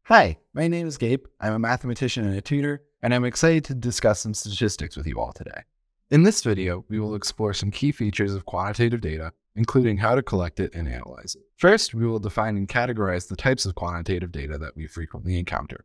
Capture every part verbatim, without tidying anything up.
Hi, my name is Gabe. I'm a mathematician and a tutor, and I'm excited to discuss some statistics with you all today. In this video, we will explore some key features of quantitative data, including how to collect it and analyze it. First, we will define and categorize the types of quantitative data that we frequently encounter.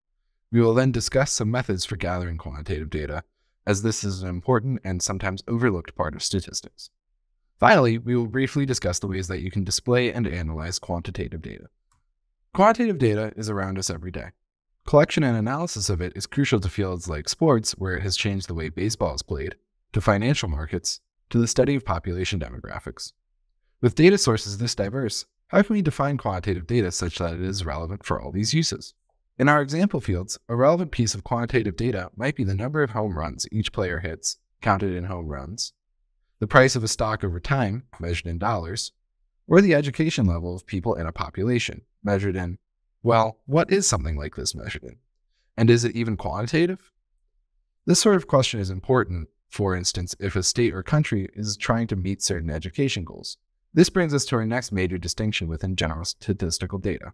We will then discuss some methods for gathering quantitative data, as this is an important and sometimes overlooked part of statistics. Finally, we will briefly discuss the ways that you can display and analyze quantitative data. Quantitative data is around us every day. Collection and analysis of it is crucial to fields like sports, where it has changed the way baseball is played, to financial markets, to the study of population demographics. With data sources this diverse, how can we define quantitative data such that it is relevant for all these uses? In our example fields, a relevant piece of quantitative data might be the number of home runs each player hits, counted in home runs, the price of a stock over time, measured in dollars, or the education level of people in a population, measured in, well, what is something like this measured in? And is it even quantitative? This sort of question is important, for instance, if a state or country is trying to meet certain education goals. This brings us to our next major distinction within general statistical data.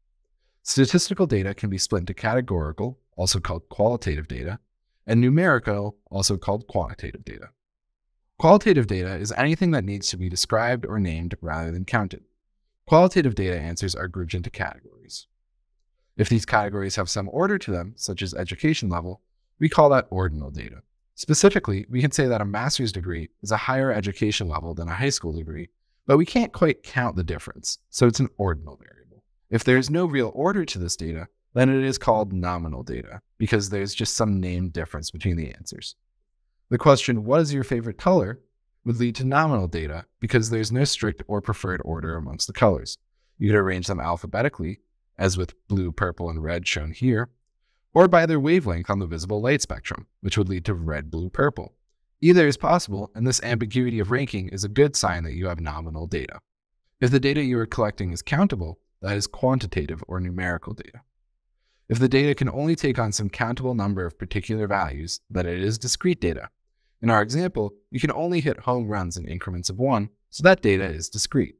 Statistical data can be split into categorical, also called qualitative data, and numerical, also called quantitative data. Qualitative data is anything that needs to be described or named rather than counted. Qualitative data answers are grouped into categories. If these categories have some order to them, such as education level, we call that ordinal data. Specifically, we can say that a master's degree is a higher education level than a high school degree, but we can't quite count the difference, so it's an ordinal variable. If there is no real order to this data, then it is called nominal data, because there's just some named difference between the answers. The question, what is your favorite color, would lead to nominal data because there's no strict or preferred order amongst the colors. You could arrange them alphabetically, as with blue, purple, and red shown here, or by their wavelength on the visible light spectrum, which would lead to red, blue, purple. Either is possible, and this ambiguity of ranking is a good sign that you have nominal data. If the data you are collecting is countable, that is quantitative or numerical data. If the data can only take on some countable number of particular values, then it is discrete data. In our example, you can only hit home runs in increments of one, so that data is discrete.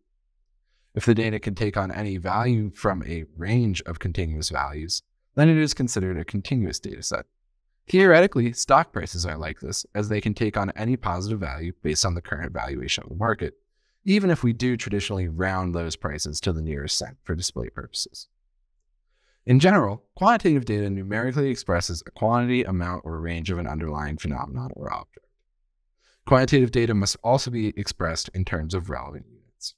If the data can take on any value from a range of continuous values, then it is considered a continuous dataset. Theoretically, stock prices are like this, as they can take on any positive value based on the current valuation of the market, even if we do traditionally round those prices to the nearest cent for display purposes. In general, quantitative data numerically expresses a quantity, amount, or range of an underlying phenomenon or object. Quantitative data must also be expressed in terms of relevant units.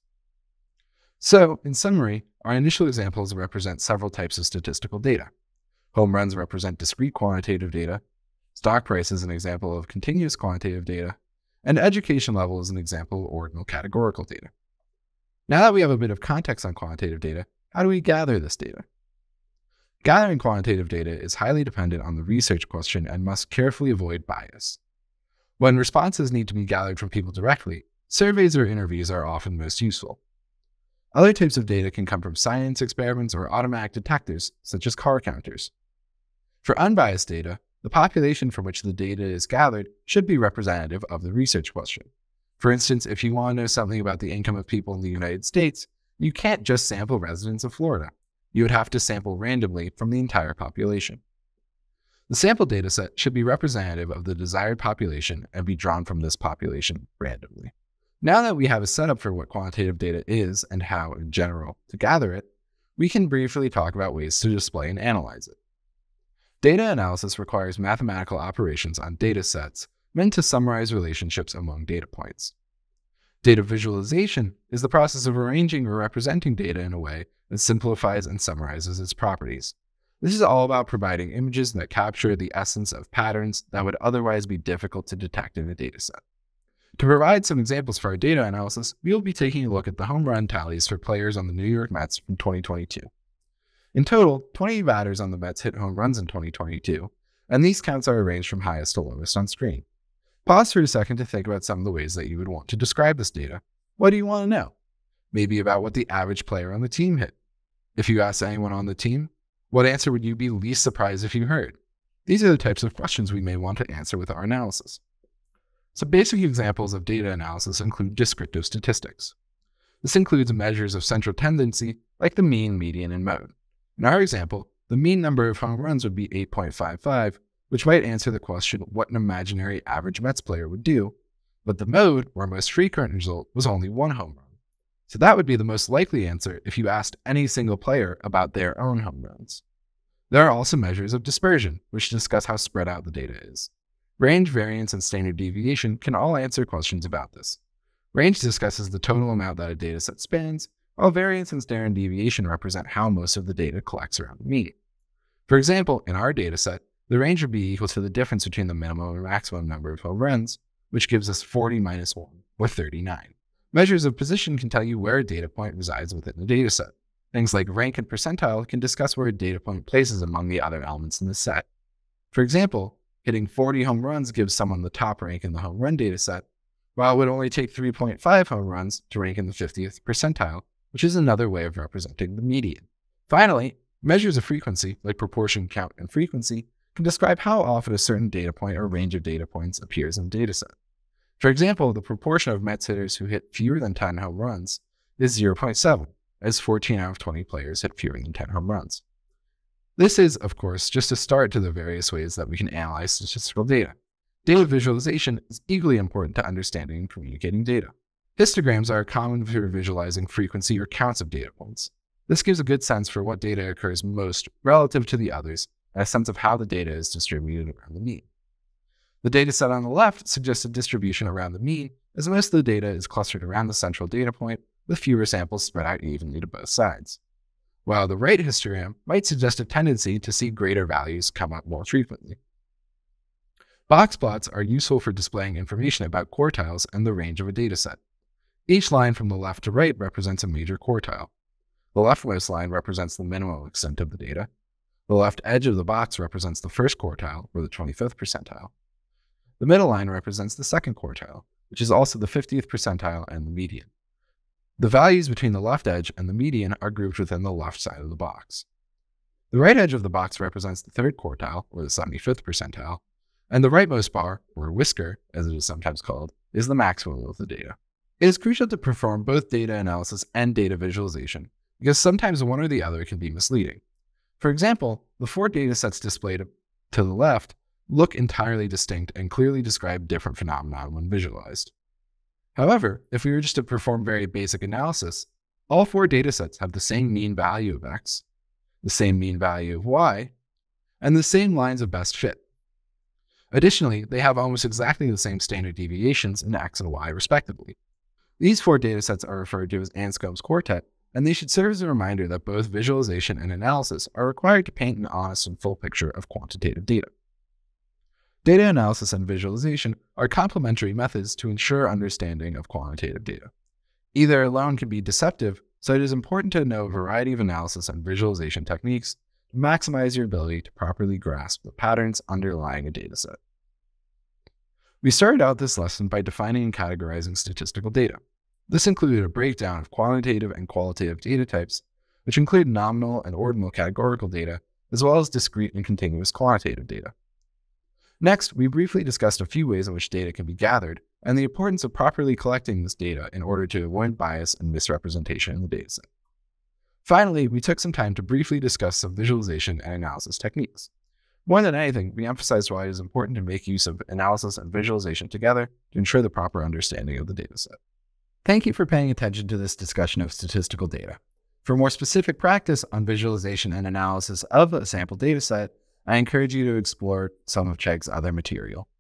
So, in summary, our initial examples represent several types of statistical data. Home runs represent discrete quantitative data, stock price is an example of continuous quantitative data, and education level is an example of ordinal categorical data. Now that we have a bit of context on quantitative data, how do we gather this data? Gathering quantitative data is highly dependent on the research question and must carefully avoid bias. When responses need to be gathered from people directly, surveys or interviews are often most useful. Other types of data can come from science experiments or automatic detectors, such as car counters. For unbiased data, the population from which the data is gathered should be representative of the research question. For instance, if you want to know something about the income of people in the United States, you can't just sample residents of Florida. You would have to sample randomly from the entire population. The sample dataset should be representative of the desired population and be drawn from this population randomly. Now that we have a setup for what quantitative data is and how, in general, to gather it, we can briefly talk about ways to display and analyze it. Data analysis requires mathematical operations on data sets meant to summarize relationships among data points. Data visualization is the process of arranging or representing data in a way that simplifies and summarizes its properties. This is all about providing images that capture the essence of patterns that would otherwise be difficult to detect in a dataset. To provide some examples for our data analysis, we will be taking a look at the home run tallies for players on the New York Mets from twenty twenty-two. In total, twenty batters on the Mets hit home runs in twenty twenty-two, and these counts are arranged from highest to lowest on screen. Pause for a second to think about some of the ways that you would want to describe this data. What do you want to know? Maybe about what the average player on the team hit. If you asked anyone on the team, what answer would you be least surprised if you heard? These are the types of questions we may want to answer with our analysis. Some basic examples of data analysis include descriptive statistics. This includes measures of central tendency like the mean, median, and mode. In our example, the mean number of home runs would be eight point five five, which might answer the question what an imaginary average Mets player would do, but the mode, or most frequent result, was only one home run. So that would be the most likely answer if you asked any single player about their own home runs. There are also measures of dispersion, which discuss how spread out the data is. Range, variance, and standard deviation can all answer questions about this. Range discusses the total amount that a dataset spans, while variance and standard deviation represent how most of the data collects around the mean. For example, in our dataset, the range would be equal to the difference between the minimum and maximum number of home runs, which gives us forty minus one, or thirty-nine. Measures of position can tell you where a data point resides within the dataset. Things like rank and percentile can discuss where a data point places among the other elements in the set. For example, hitting forty home runs gives someone the top rank in the home run dataset, while it would only take three point five home runs to rank in the fiftieth percentile, which is another way of representing the median. Finally, measures of frequency, like proportion, count, and frequency, can describe how often a certain data point or range of data points appears in the dataset. For example, the proportion of Mets hitters who hit fewer than ten home runs is zero point seven, as fourteen out of twenty players hit fewer than ten home runs. This is, of course, just a start to the various ways that we can analyze statistical data. Data visualization is equally important to understanding and communicating data. Histograms are common for visualizing frequency or counts of data points. This gives a good sense for what data occurs most relative to the others, and a sense of how the data is distributed around the mean. The dataset on the left suggests a distribution around the mean, as most of the data is clustered around the central data point, with fewer samples spread out evenly to both sides. While the right histogram might suggest a tendency to see greater values come up more frequently. Box plots are useful for displaying information about quartiles and the range of a dataset. Each line from the left to right represents a major quartile. The leftmost line represents the minimal extent of the data. The left edge of the box represents the first quartile, or the twenty-fifth percentile. The middle line represents the second quartile, which is also the fiftieth percentile and the median. The values between the left edge and the median are grouped within the left side of the box. The right edge of the box represents the third quartile, or the seventy-fifth percentile, and the rightmost bar, or whisker, as it is sometimes called, is the maximum of the data. It is crucial to perform both data analysis and data visualization, because sometimes one or the other can be misleading. For example, the four datasets displayed to the left look entirely distinct and clearly describe different phenomena when visualized. However, if we were just to perform very basic analysis, all four datasets have the same mean value of x, the same mean value of y, and the same lines of best fit. Additionally, they have almost exactly the same standard deviations in x and y respectively. These four datasets are referred to as Anscombe's quartet, and they should serve as a reminder that both visualization and analysis are required to paint an honest and full picture of quantitative data. Data analysis and visualization are complementary methods to ensure understanding of quantitative data. Either alone can be deceptive, so it is important to know a variety of analysis and visualization techniques to maximize your ability to properly grasp the patterns underlying a dataset. We started out this lesson by defining and categorizing statistical data. This included a breakdown of quantitative and qualitative data types, which include nominal and ordinal categorical data, as well as discrete and continuous quantitative data. Next, we briefly discussed a few ways in which data can be gathered, and the importance of properly collecting this data in order to avoid bias and misrepresentation in the dataset. Finally, we took some time to briefly discuss some visualization and analysis techniques. More than anything, we emphasized why it is important to make use of analysis and visualization together to ensure the proper understanding of the dataset. Thank you for paying attention to this discussion of statistical data. For more specific practice on visualization and analysis of a sample dataset, I encourage you to explore some of Chegg's other material.